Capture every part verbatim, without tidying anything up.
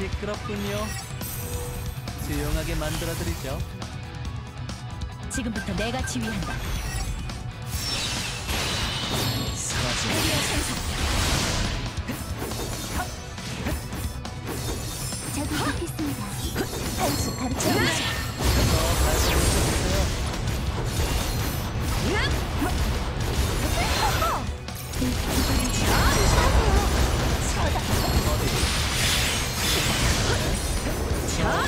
시끄럽군요. 조용하게 만들어드리죠. 지금부터 내가 지휘한다. 사라져. 배리어 생성. 저기 도착했습니다. 한수 가르쳐주시죠. 더 발전시켜주세요. 더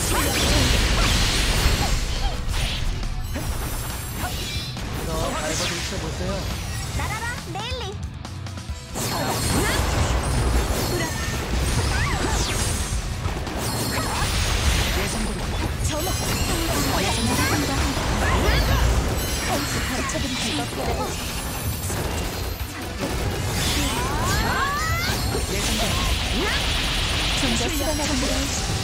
밟아주셔보세요. 날아라 넬리. 점호. 한수 가르쳐드리시죠. 좀더 수련하시죠.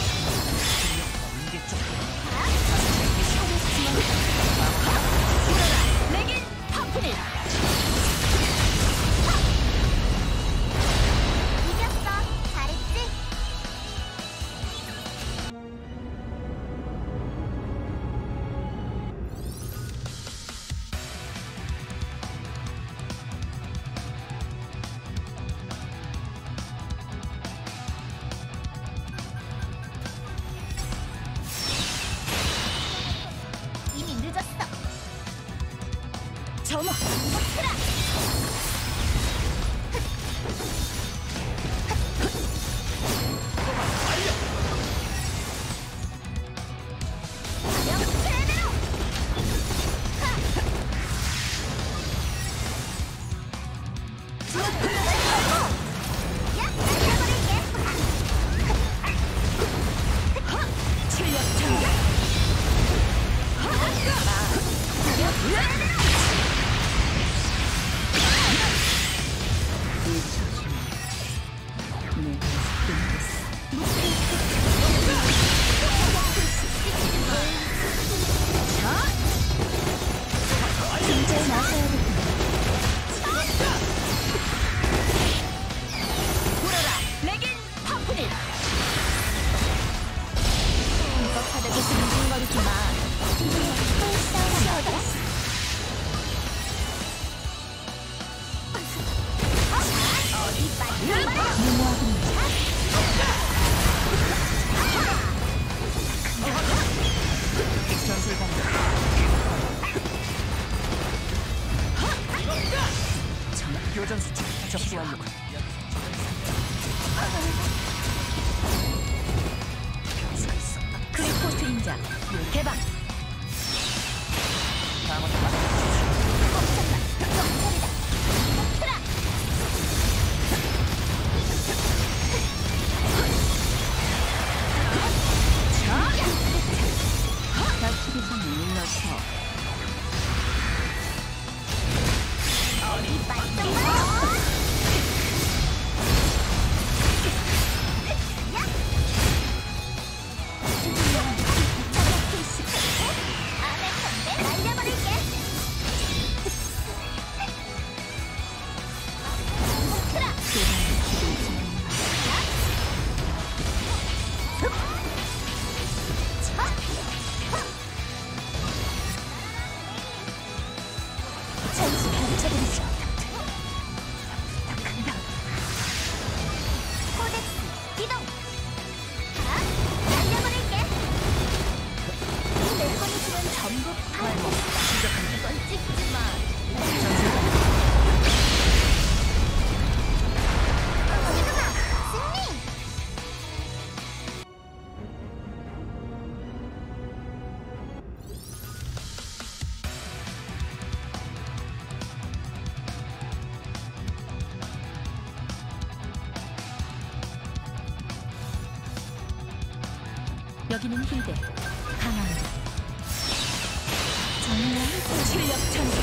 내겐 파프니. 이겼어. 잘했지? 이미 늦었어. 점호. 교전 수치 접수 완료. 크리포스트 인자 개방. 여기는 힐데 강한데 정말 출력 전개.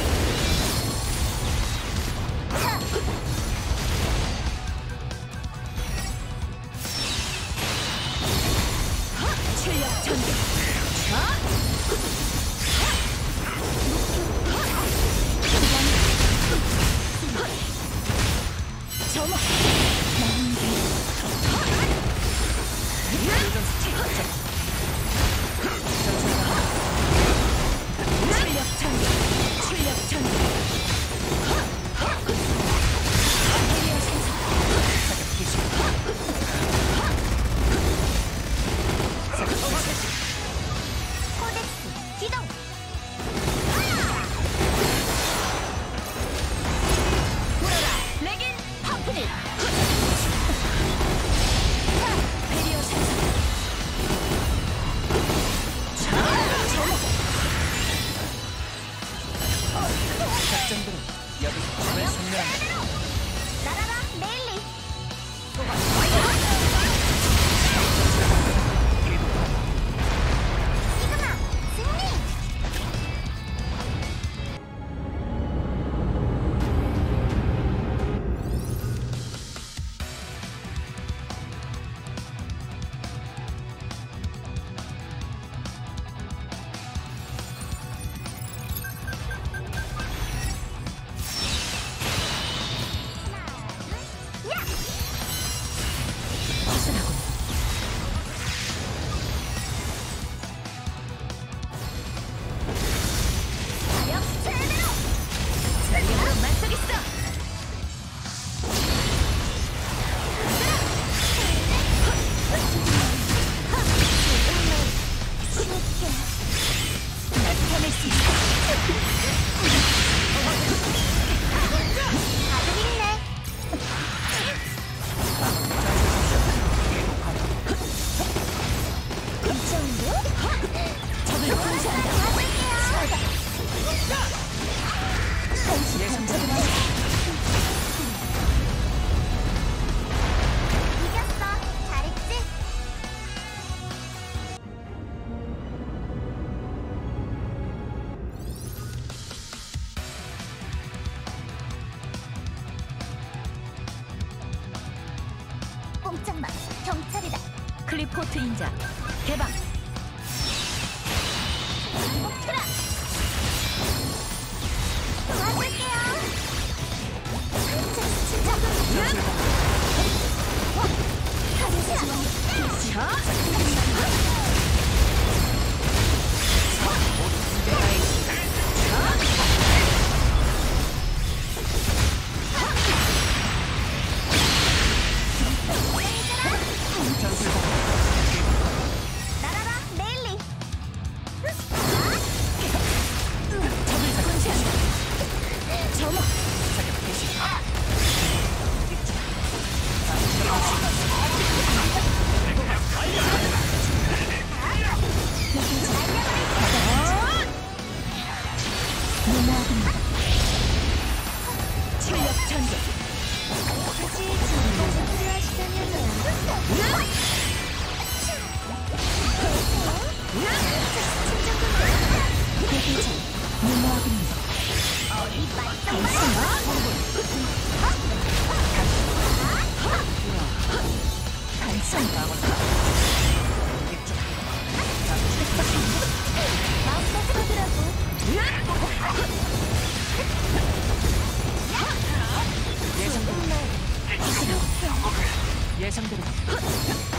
출력 전개. 점호. 출력 전개. 출력 전개. 에리어 생성. 사격 개시. 코덱스 기동. 불어라. 레긴 파프닛. 에리어 생성. 작전들은 여기서 적을 섬멸한다. 날아라 메일리. 시그마 승리. 허술하고. 력 제대로. 전력으로 맞서겠어. 쉽게. 나타낼 수 있어. 다들 있네. 이 정도? 적을 공세한다. 한시 감정을 이겼어. 잘했지? 꼼짝마. 경찰이다. 클리포트 인자. 개방. 목표라. 도와줄게요. 진짜. 날아라 메일리. 적을 공세한다. 점호. 사격 개시. 출력 전개. 굳이 지금까지 필요하시다면요. 대대장. 무모하군요. 반성. 마음까지 가더라고. 예상대로. 예상대로.